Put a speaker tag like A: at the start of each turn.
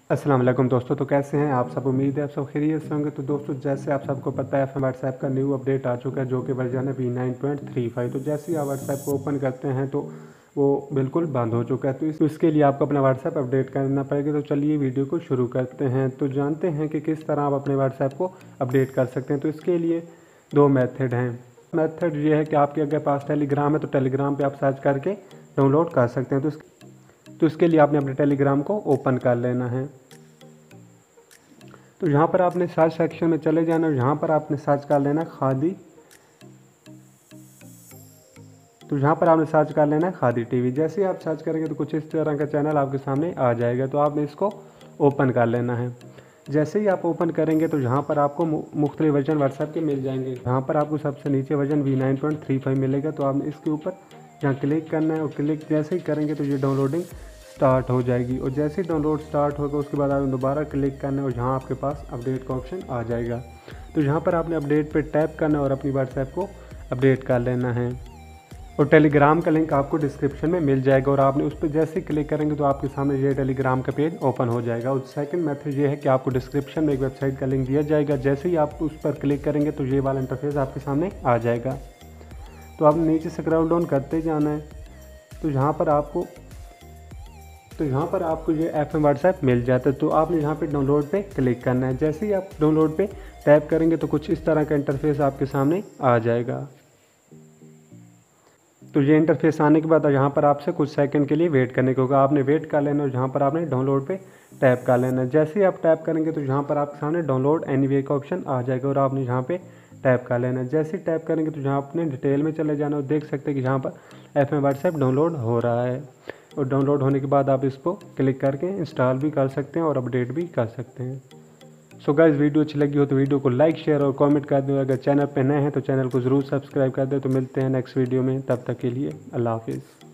A: अस्सलाम वालेकुम दोस्तों। तो कैसे हैं आप सब? उम्मीद है आप सब खैरियत से होंगे। तो दोस्तों, जैसे आप सबको पता है व्हाट्सएप का न्यू अपडेट आ चुका है जो कि वर्जन है V9.35। तो जैसे ही आप व्हाट्सएप को ओपन करते हैं तो वो बिल्कुल बंद हो चुका है। तो इसके लिए आपको अपना व्हाट्सएप अपडेट करना पड़ेगा। तो चलिए वीडियो को शुरू करते हैं। तो जानते हैं कि किस तरह आप अपने व्हाट्सएप को अपडेट कर सकते हैं। तो इसके लिए दो मेथड हैं। मेथड ये है कि आपके अगर पास टेलीग्राम है तो टेलीग्राम पर आप सर्च करके डाउनलोड कर सकते हैं। तो इसके लिए आपने अपने टेलीग्राम को ओपन कर लेना है। तो यहाँ पर आपने सर्च सेक्शन में चले जाना और यहाँ पर आपने सर्च कर लेना खादी। तो यहाँ पर आपने सर्च कर लेना है खादी टीवी। जैसे ही आप सर्च करेंगे तो कुछ इस तरह का चैनल आपके सामने आ जाएगा। तो आपने इसको ओपन कर लेना है। जैसे ही आप ओपन करेंगे तो यहाँ पर आपको मुख्तलिफ वर्जन व्हाट्सएप के मिल जाएंगे। यहाँ पर आपको सबसे नीचे वर्जन V9.35 मिलेगा। तो आपने इसके ऊपर यहाँ क्लिक करना है और क्लिक जैसे ही करेंगे तो ये डाउनलोडिंग स्टार्ट हो जाएगी। और जैसे ही डाउनलोड स्टार्ट होगा उसके बाद आपने दोबारा क्लिक करना है और यहाँ आपके पास अपडेट का ऑप्शन आ जाएगा। तो यहाँ पर आपने अपडेट पे टैप करना है और अपनी व्हाट्सएप को अपडेट कर लेना है। और टेलीग्राम का लिंक आपको डिस्क्रिप्शन में मिल जाएगा और आपने उस पर जैसे ही क्लिक करेंगे तो आपके सामने ये टेलीग्राम का पेज ओपन हो जाएगा। और सेकंड मेथड ये है कि आपको डिस्क्रिप्शन में एक वेबसाइट का लिंक दिया जाएगा। जैसे ही आप उस पर क्लिक करेंगे तो ये वाला इंटरफेस आपके सामने आ जाएगा। तो आपने नीचे स्क्रॉल डाउन करते जाना है। तो यहाँ पर आपको ये FM व्हाट्सएप मिल जाता है। तो आपने यहाँ पे डाउनलोड पे क्लिक करना है। जैसे ही आप डाउनलोड पे टैप करेंगे तो कुछ इस तरह का इंटरफेस आपके सामने आ जाएगा। तो ये इंटरफेस आने के बाद यहाँ पर आपसे कुछ सेकंड के लिए वेट करने को होगा। आपने वेट कर लेना और यहाँ पर आपने डाउनलोड पे टैप कर लेना है। जैसे ही आप टैप करेंगे तो यहाँ पर आपके सामने डाउनलोड एनीवे का ऑप्शन आ जाएगा और आपने यहाँ पे टैप कर लेना है। जैसे ही टैप करेंगे तो यहाँ आपने डिटेल में चले जाना और देख सकते हैं कि यहाँ पर FM व्हाट्सएप डाउनलोड हो रहा है। और डाउनलोड होने के बाद आप इसको क्लिक करके इंस्टॉल भी कर सकते हैं और अपडेट भी कर सकते हैं। सो गाइस, वीडियो अच्छी लगी हो तो वीडियो को लाइक शेयर और कमेंट कर दो। अगर चैनल पे नए हैं तो चैनल को ज़रूर सब्सक्राइब कर दो। तो मिलते हैं नेक्स्ट वीडियो में, तब तक के लिए अल्लाह हाफिज़।